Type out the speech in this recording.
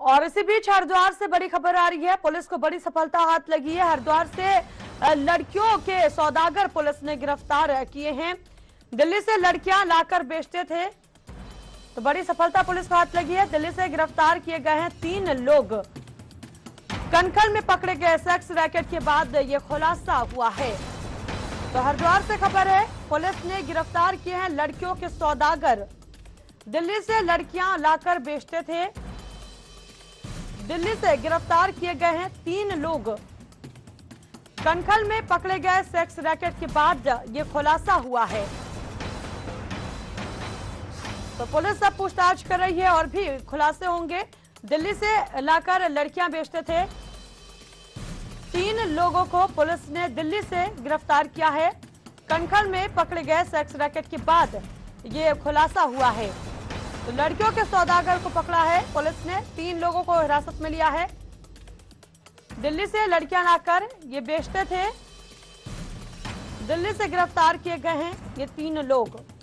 और इसी बीच हरिद्वार से बड़ी खबर आ रही है। पुलिस को बड़ी सफलता हाथ लगी है। हरिद्वार से लड़कियों के सौदागर पुलिस ने गिरफ्तार किए हैं। दिल्ली से लड़कियां लाकर बेचते थे, तो बड़ी सफलता पुलिस को हाथ लगी है। दिल्ली से गिरफ्तार किए गए हैं 3 लोग। कनखल में पकड़े गए सेक्स रैकेट के बाद ये खुलासा हुआ है। तो हरिद्वार से खबर है, पुलिस ने गिरफ्तार किए हैं लड़कियों के सौदागर। दिल्ली से लड़कियां लाकर बेचते थे। दिल्ली से गिरफ्तार किए गए हैं 3 लोग। कनखल में पकड़े गए सेक्स रैकेट के बाद ये खुलासा हुआ है। तो पुलिस अब पूछताछ कर रही है और भी खुलासे होंगे। दिल्ली से लाकर लड़कियां बेचते थे। 3 लोगों को पुलिस ने दिल्ली से गिरफ्तार किया है। कनखल में पकड़े गए सेक्स रैकेट के बाद ये खुलासा हुआ है। तो लड़कियों के सौदागर को पकड़ा है पुलिस ने। 3 लोगों को हिरासत में लिया है। दिल्ली से लड़कियां लाकर ये बेचते थे। दिल्ली से गिरफ्तार किए गए हैं ये 3 लोग।